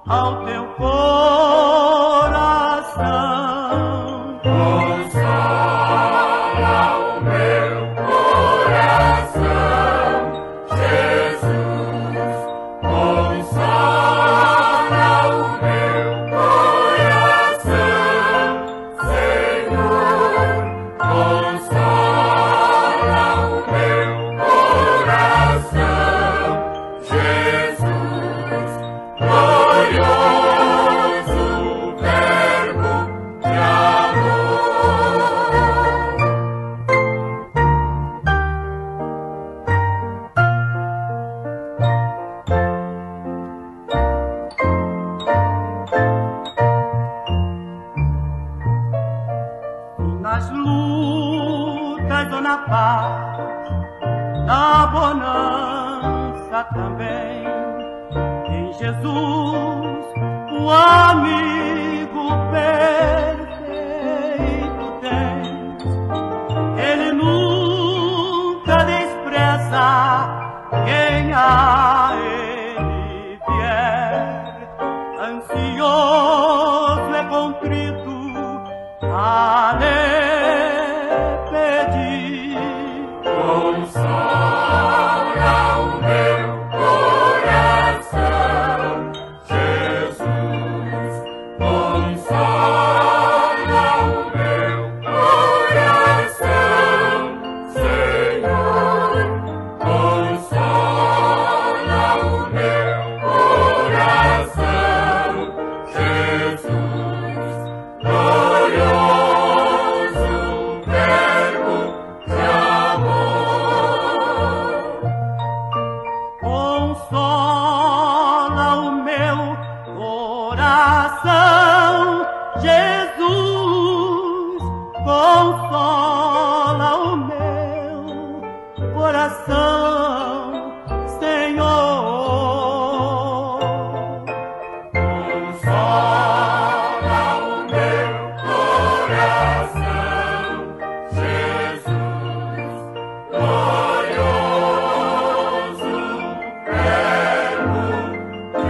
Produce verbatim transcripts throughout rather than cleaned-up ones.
ao teu coração. Consola o meu coração, Jesus. Consola o meu coração, Senhor. Consola o meu coração, Jesus. Glorioso Verbo de Nas lutas ou na paz, na bonança também, em Jesus, o amigo perfeito tens. Ele nunca despreza quem a ele vier, ansioso e contrito a lhe pedir. Consola o meu coração, Jesus. Consola o meu coração, Senhor. Consola o meu coração, Jesus. Glorioso Verbo de amor. Consola o meu coração, Jesus. Consola o meu coração, Senhor. Consola o meu coração, Jesus. Glorioso Verbo de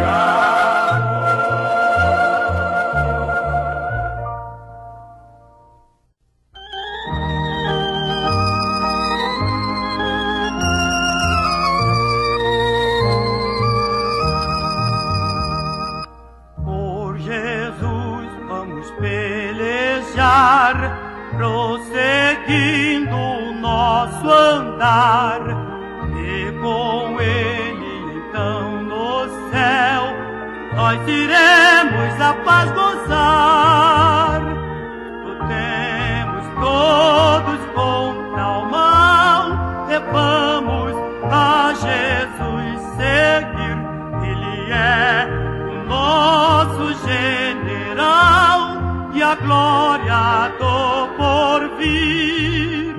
Por Jesus vamos pelejar, prosseguindo o nosso andar, e com Ele então no céu nós iremos a paz gozar. Lutemos todos contra o mal e vamos a Jesus seguir. Ele é o nosso general e a glória do porvir.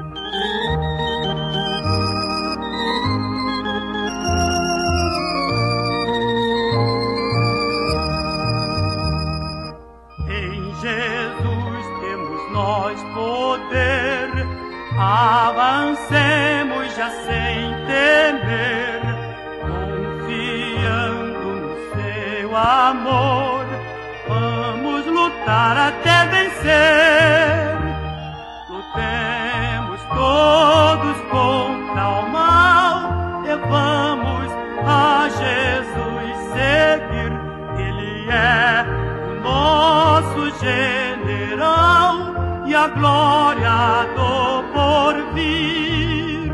Em Jesus temos nós poder, avancemos já sem temer, confiando no seu amor, vamos lutar até vencer. Lutemos todos contra o mal e vamos a Jesus seguir. Ele é o nosso general e a glória do porvir.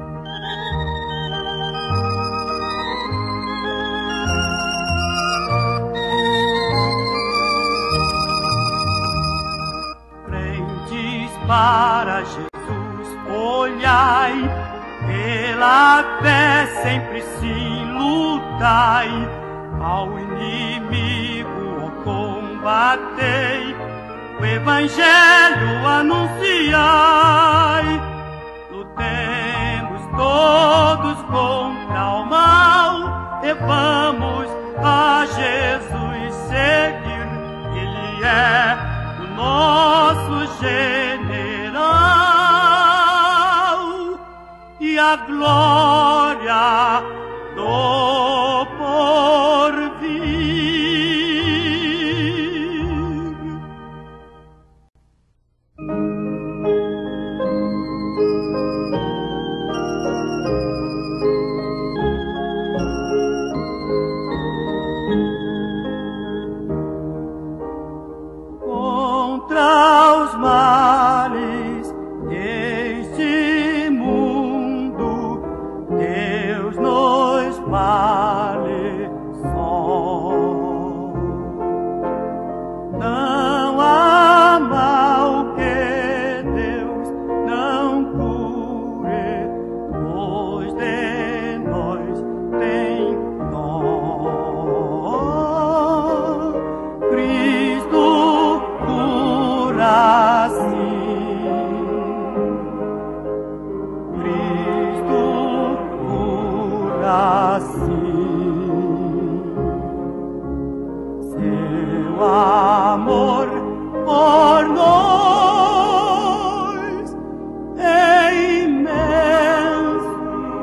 Frentes para Jesus olhai, pela fé sempre sim lutai, ao inimigo combatei, o evangelho anunciai. Lutemos todos contra o mal e vamos a Jesus seguir. Ele é o nosso general e a glória do porvir. vale só. Não há mal que Deus não cure, pois de nós tem dó. Cristo cura sim, Cristo cura sim. Seu amor por nós é imenso.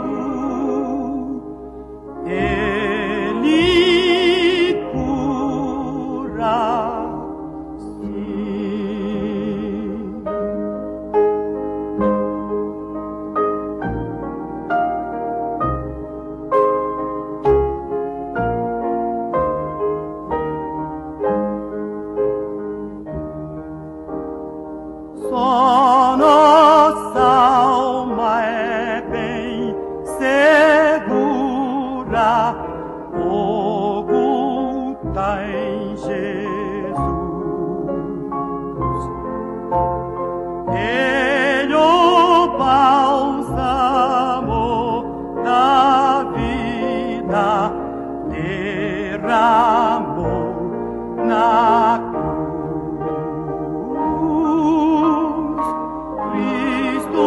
Ele cura sim. Só nossa alma é bem segura, oculta em Jesus. Ele o bálsamo da vida derramou na cruz. Cristo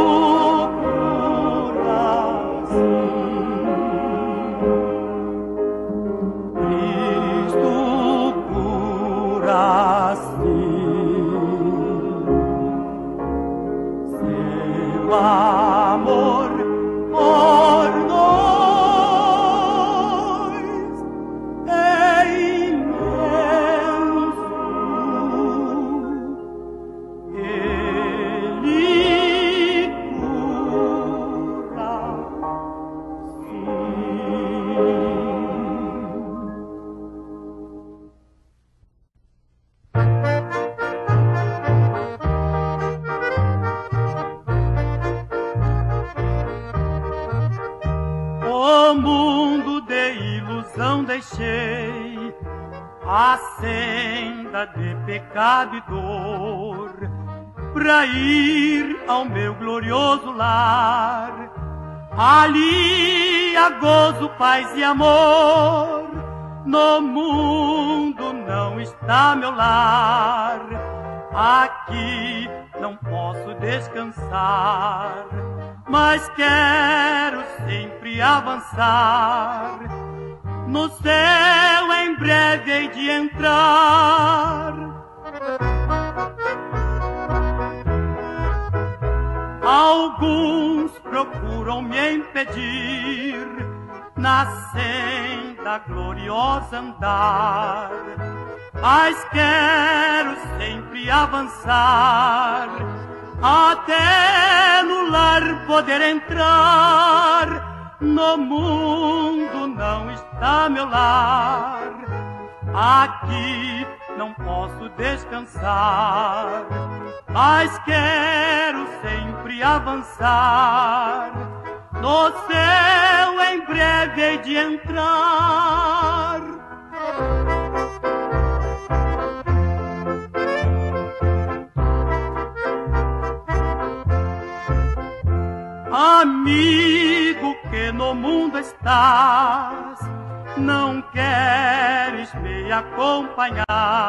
cura sim, Cristo cura sim. Seu amor por nós é imenso. Ele cura sim. O mundo de ilusão deixei, a senda de pecado e dor, pra ir ao meu glorioso lar. Ali há gozo, paz e amor. No mundo não está meu lar. Aqui não posso descansar, mas quero sempre avançar. No céu em breve hei de entrar. Alguns procuram me impedir na senda gloriosa andar, mas quero sempre avançar, até no lar poder entrar. No mundo não está meu lar, aqui não posso descansar, mas quero sempre avançar. No céu em breve hei de entrar. Amigo que no mundo estás, não queres me acompanhar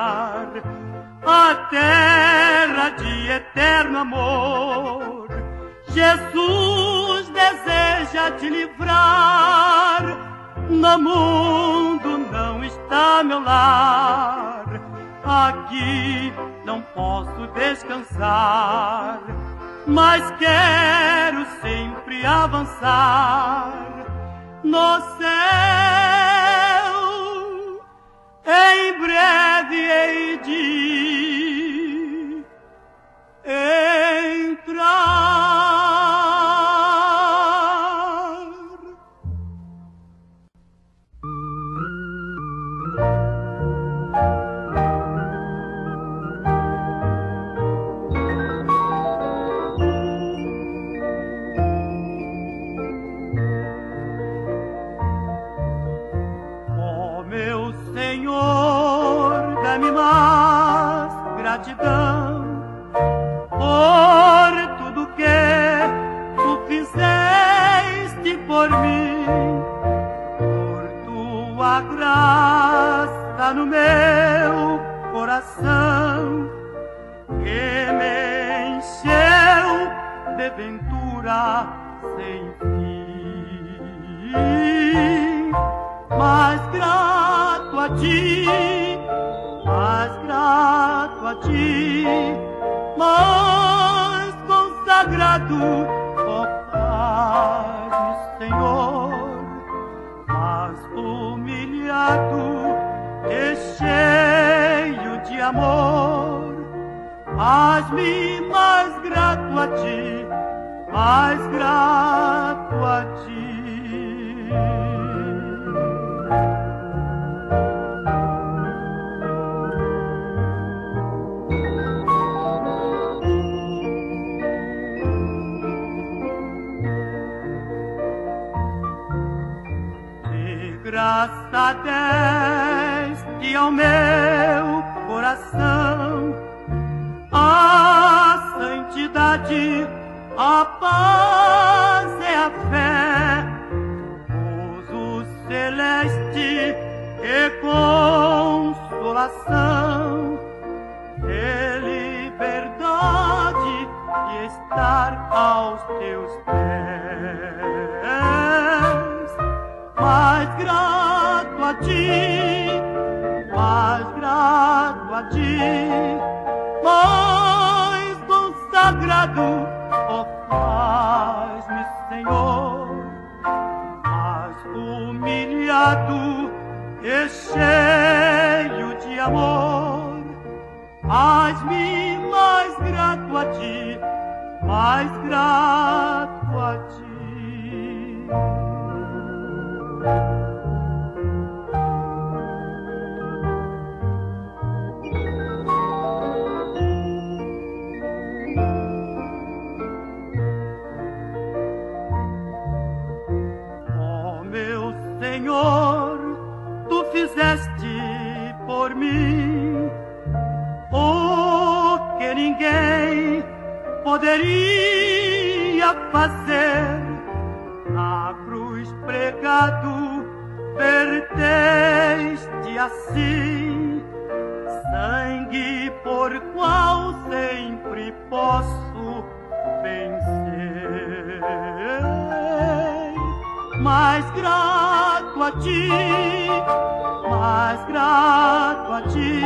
à terra de eterno amor? Jesus deseja te livrar. No mundo não está meu lar, aqui não posso descansar, mas quero sempre avançar. No céu em breve hei de entrar. dê-me mais gratidão por tudo que tu fizeste por mim, por tua graça no meu coração, que me encheu de ventura sem fim. Mais grato a ti, mais grato a ti, mais consagrado, ó Pai, Senhor, mais humilhado e cheio de amor. Faz-me mais grato a ti, mais grato a ti. Graça deste ao meu coração a santidade, a paz e a fé, gozo celeste e consolação, e liberdade de estar aos teus pés. Mais grato a ti, mais grato a ti, mais consagrado, ó faz-me, Senhor, mais humilhado e cheio de amor. Faz-me mais grato a ti, mais grato a ti. Oh, meu Senhor, tu fizeste por mim o que ninguém poderia fazer. Na cruz pregado, verteste assim sangue por qual sempre posso vencer. Mais grato a ti, mais grato a ti,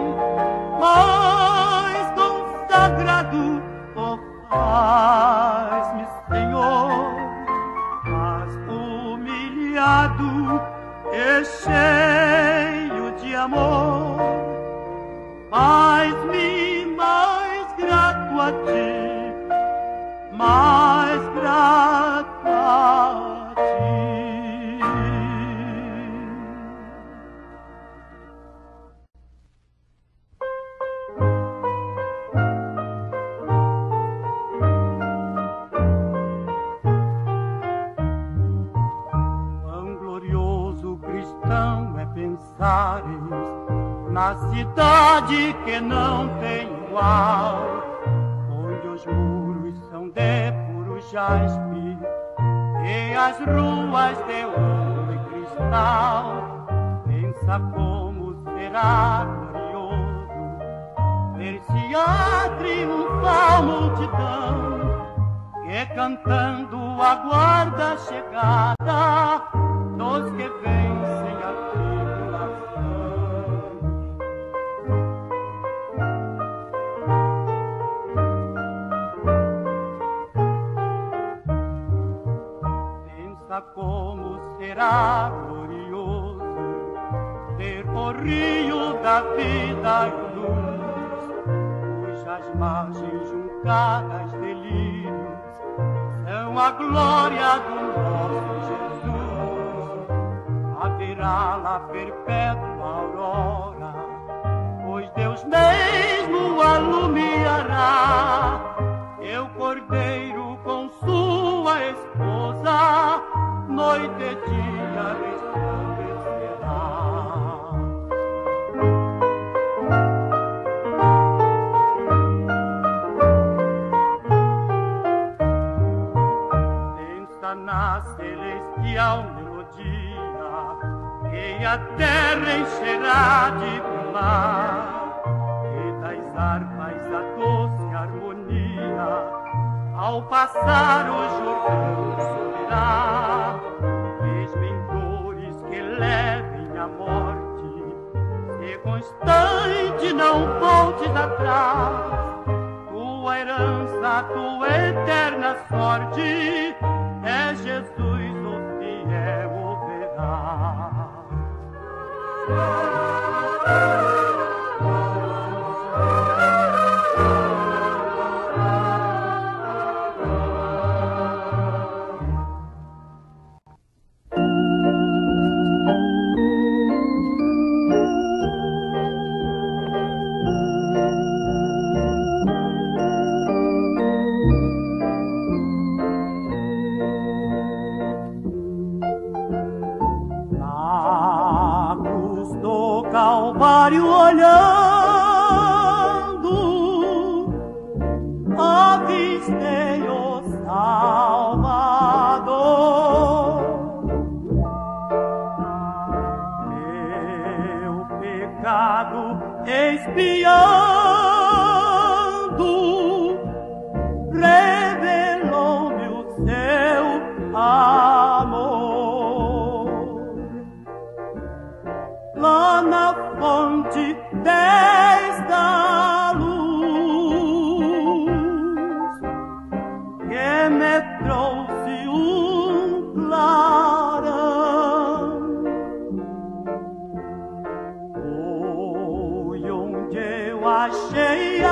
mais consagrado, ó faz-me, Senhor, mais humilhado e cheio de amor. Faz-me mais grato a ti, mais grato a ti. Quão glorioso cristão é pensares na cidade que não tem igual, onde os muros são de puro jaspe e as ruas de ouro e cristal. Pensa como será glorioso ver-se a triunfal multidão, que cantando aguarda a chegada dos que vencem a tribulação. Pensa como será glorioso ver o rio da vida e luz, cujas margens juncadas de lírios são a glória do nosso Jesus. Haverá lá perpétua aurora, pois Deus mesmo alumiará, e o cordeiro com sua esposa noite e dia resplandecerá. e a terra encherá de mar, e das harpas a doce harmonia, ao passar o Jordão subirá. Desmentores que levem a morte, se constante não voltes atrás, tua herança, tua eterna sorte, é Jesus o fiel operá. Calvário olhando, avistei o Salvador. Meu pecado expiando, revelou-me o seu amor. Lá na fonte desta luz que me trouxe um clarão, foi onde eu achei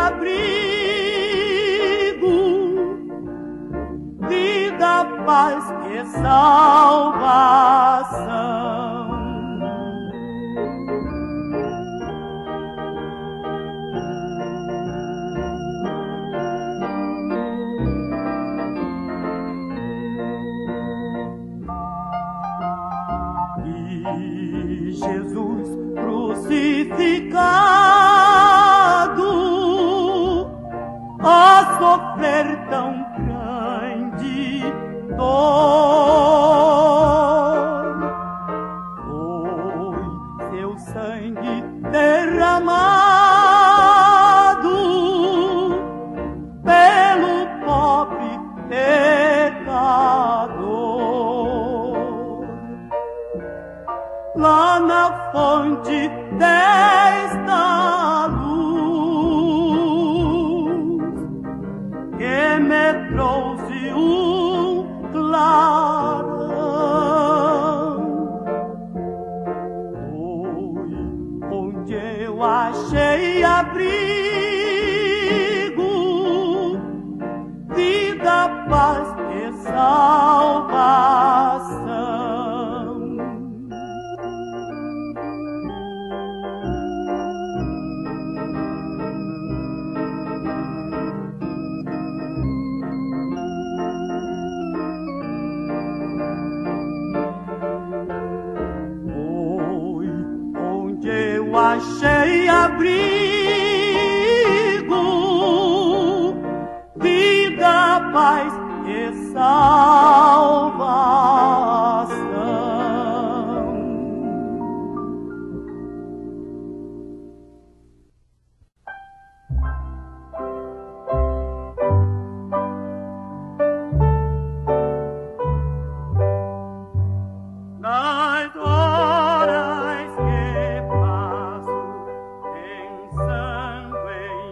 abrigo, vida, paz e salvação. Jesus crucificado, a sofrer tão grande dor, foi seu sangue derramado pelo pobre pecador. Lá na fonte desta luz que me trouxe um clarão, foi onde eu achei abrigo, vida, paz e salvação. Eu achei abrigo, vida, paz e salvação. Nas horas que passo pensando em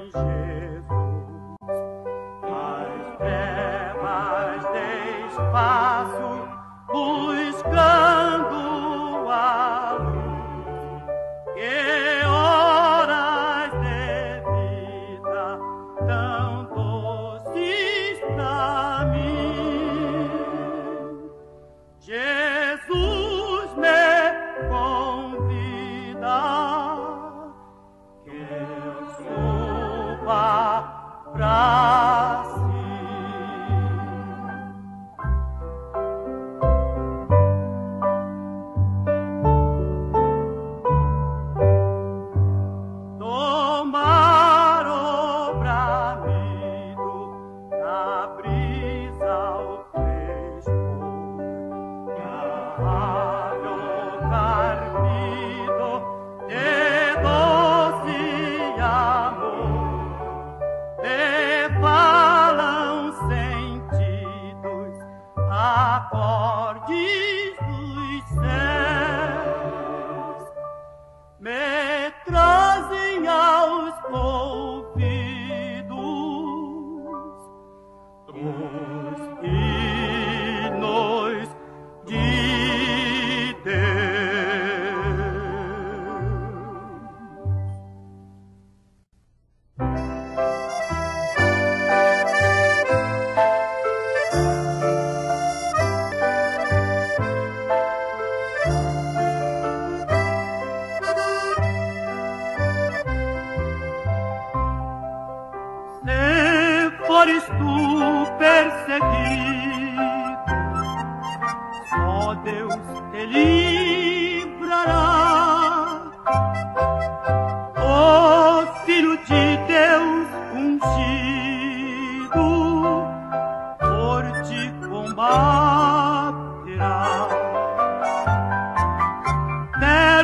Jesus, as trevas de espaço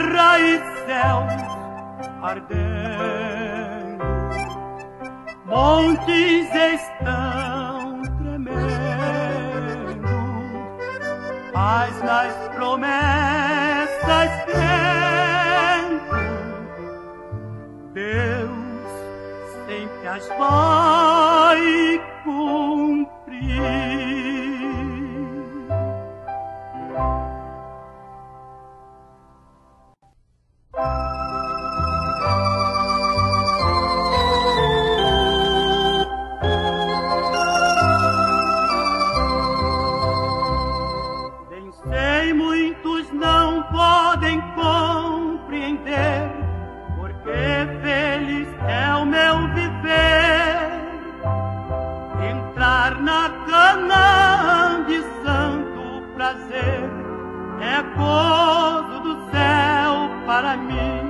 terra e céus ardendo, montes estão tremendo, mas nas promessas crendo, Deus sempre as vai cumprir. Podem compreender, porque feliz é o meu viver, entrar na Canaã de santo prazer, é gozo do céu para mim,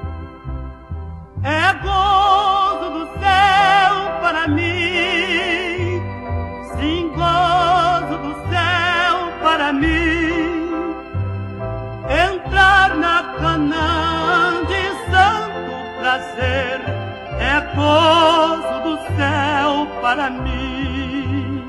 é gozo do céu para mim, sim, gozo do céu para mim. Entrar na Canaã de santo prazer é gozo do céu para mim.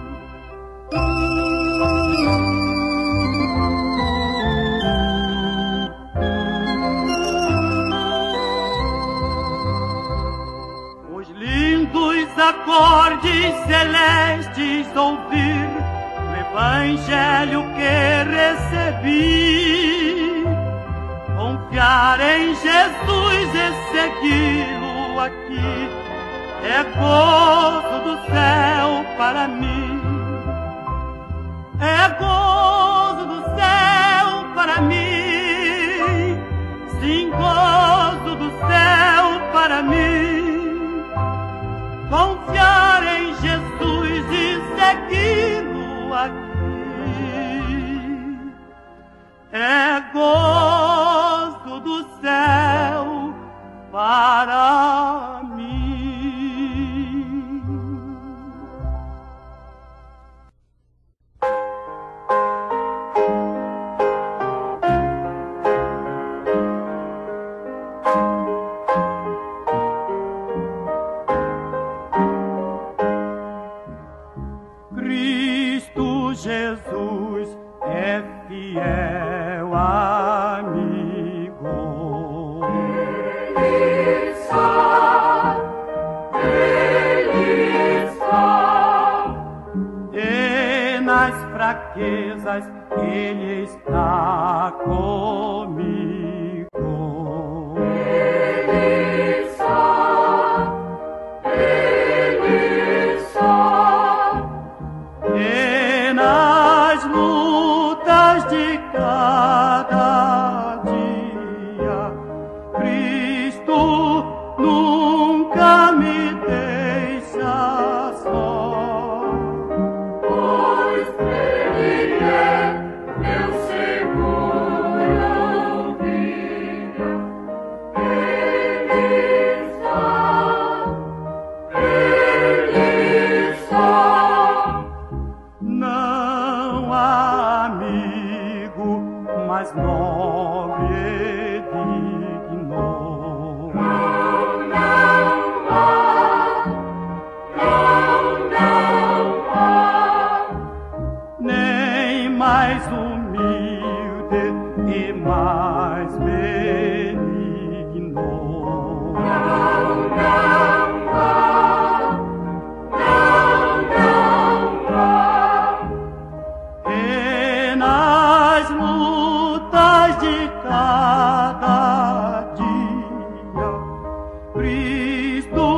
Os lindos acordes celestes ouvir, o evangelho que recebi, confiar em Jesus e segui-lo aqui, é gozo do céu para mim, é gozo do céu para mim, sim, gozo do céu para mim, confiar em Jesus e segui-lo aqui, é gozo do céu para mim. Cristo Jesus é fiel amigo. Ele está, Ele está, E nas fraquezas Ele está comigo. Ele está, Ele está, E nas lutas de cada dia, Cristo nunca me deixa só. pois Ele é meu seguro guia. Ele está, Ele está. Não há amigo mais nobre e digno, Não, não há, não, não há, nem mais humilde e mais benigno. não, não há, não, não há. E nas lutas de cada dia, Cristo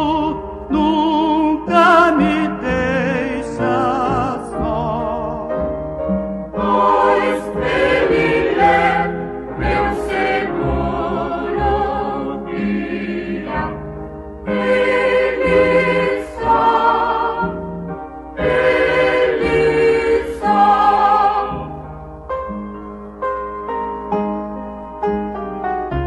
nunca me deixa só. Pois Ele é meu seguro guia. Ele está, Ele está.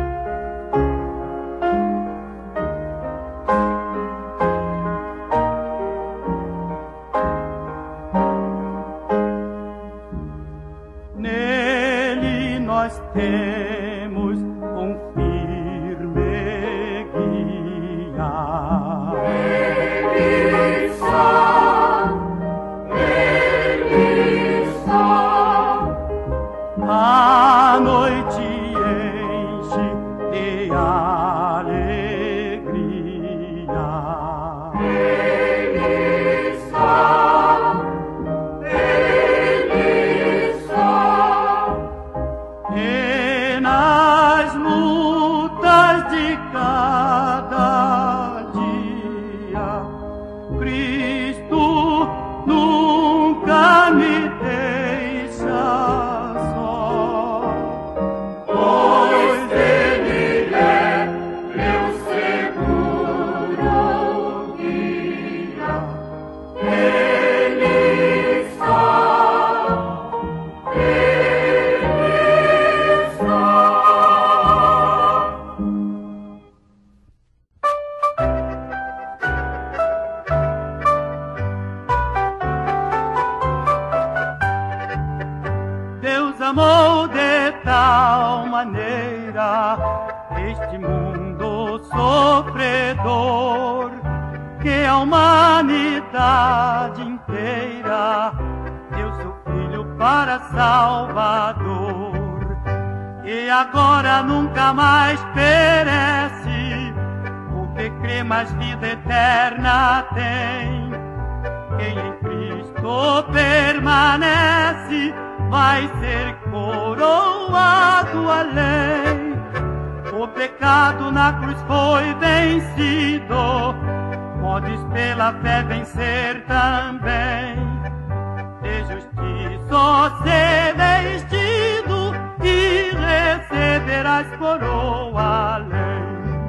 este mundo sofredor, que a humanidade inteira deu seu filho para Salvador. E agora nunca mais perece, o que crê mais vida eterna tem. Quem em Cristo permanece vai ser coroado além. O pecado na cruz foi vencido, podes pela fé vencer também. De justiça ser vestido e receberás coroa além.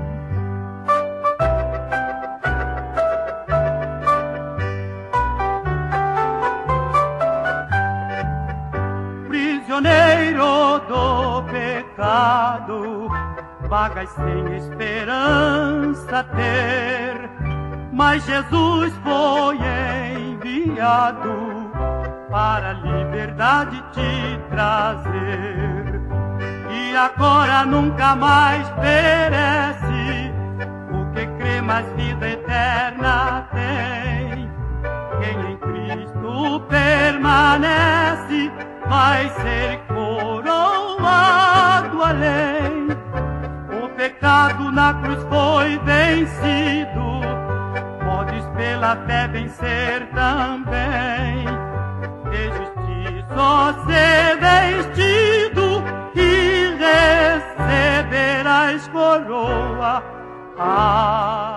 Prisioneiro do pecado, vagas sem esperança ter, mas Jesus foi enviado para a liberdade te trazer. E agora nunca mais perece, o que crê mais vida eterna tem. Quem em Cristo permanece vai ser coroado além. O pecado na cruz foi vencido, podes pela fé vencer também. De justiça ser vestido e receberás coroa. Ah,